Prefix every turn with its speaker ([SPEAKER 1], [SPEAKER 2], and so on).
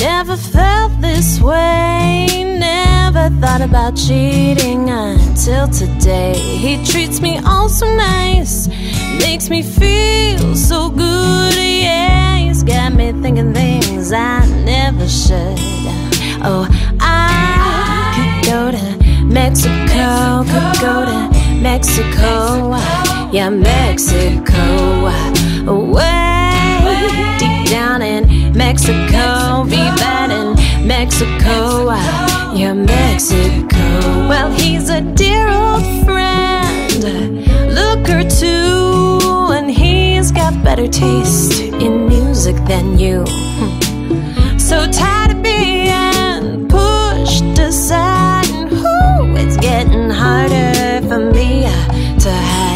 [SPEAKER 1] Never felt this way, never thought about cheating until today. He treats me all so nice, makes me feel so good, yeah. He's got me thinking things I never should. Oh, I could go to Mexico, could go to Mexico, yeah, Mexico. Away deep down in Mexico, be bad in Mexico, yeah, Mexico. Well, he's a dear old friend, looker too, and he's got better taste in music than you. So tired of being pushed aside, and it's getting harder for me to hide.